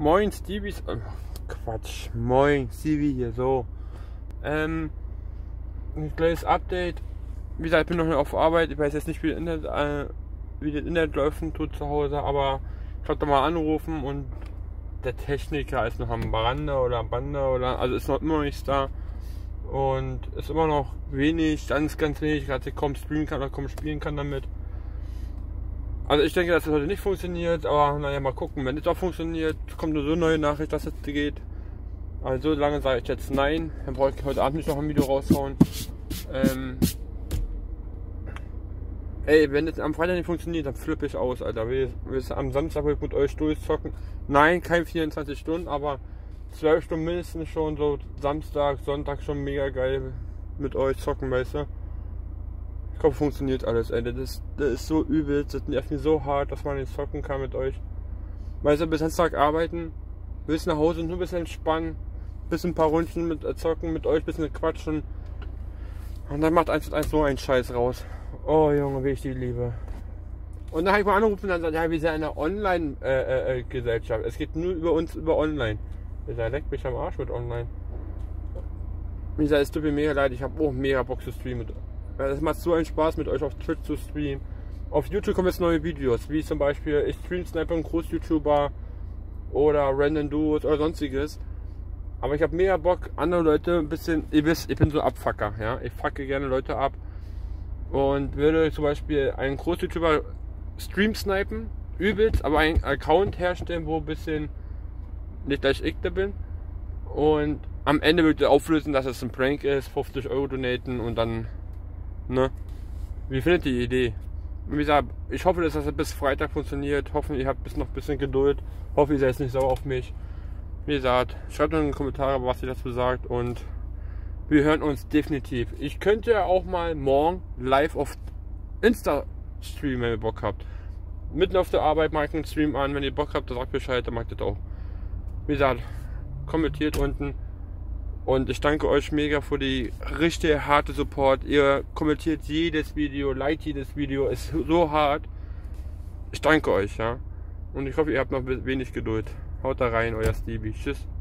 Moin Stevie, Quatsch, moin Stevie hier so. Ein kleines Update. Wie gesagt, ich bin noch auf Arbeit, ich weiß jetzt nicht, wie das Internet laufen tut zu Hause, aber ich wollte mal anrufen und der Techniker ist noch am Bande, also ist noch immer noch nicht da und ist immer noch wenig, ganz wenig, dass ich kaum streamen kann oder kaum spielen kann damit. Also ich denke, dass das heute nicht funktioniert, aber naja, mal gucken. Wenn es auch funktioniert, kommt nur so eine neue Nachricht, dass es geht. Also so lange sage ich jetzt nein, dann brauche ich heute Abend nicht noch ein Video raushauen. Wenn es am Freitag nicht funktioniert, dann flippe ich aus, Alter. Willst am Samstag will ich mit euch durchzocken? Nein, kein 24 Stunden, aber 12 Stunden mindestens schon, so Samstag, Sonntag schon mega geil mit euch zocken, weißt du? Ich glaube, funktioniert alles, ey. Das ist so übel, das nervt mich so hart, dass man nicht zocken kann mit euch. Weißt du, bis Tag arbeiten, willst nach Hause und nur ein bisschen entspannen, bisschen ein paar Runden mit zocken, mit euch ein bisschen quatschen. Und dann macht 1 so einen Scheiß raus. Oh Junge, wie ich die liebe. Und dann habe ich mal angerufen und dann sagt, ja, wir sind eine Online-Gesellschaft. Es geht nur über uns, über Online. Der leckt mich am Arsch mit Online. Wie gesagt, es tut mir mega leid, ich habe auch mega Bock zu streamen. Es macht so einen Spaß, mit euch auf Twitch zu streamen. Auf YouTube kommen jetzt neue Videos, wie zum Beispiel ich stream Sniper, ein Groß-YouTuber oder Random Duos oder sonstiges. Aber ich habe mega Bock, andere Leute ein bisschen, ihr wisst, ich bin so Abfucker, ja. Ich fucke gerne Leute ab und würde zum Beispiel einen Groß-YouTuber Stream snipen, übelst, aber einen Account herstellen, wo ein bisschen nicht gleich ich da bin. Und am Ende würde ich auflösen, dass es ein Prank ist, 50 € donaten und dann, ne? Wie findet ihr die Idee? Wie gesagt, ich hoffe, dass das bis Freitag funktioniert. Hoffe, ihr habt noch ein bisschen Geduld. Hoffe, ihr seid nicht sauer auf mich. Wie gesagt, schreibt in die Kommentare, was ihr dazu sagt und wir hören uns definitiv. Ich könnte ja auch mal morgen live auf Insta streamen, wenn ihr Bock habt. Mitten auf der Arbeit mache ich einen Stream an. Wenn ihr Bock habt, dann sagt Bescheid, dann macht ihr das auch. Wie gesagt, kommentiert unten. Und ich danke euch mega für die richtig harte Support. Ihr kommentiert jedes Video, liked jedes Video, ist so hart. Ich danke euch, ja. Und ich hoffe, ihr habt noch wenig Geduld. Haut da rein, euer Stevie. Tschüss.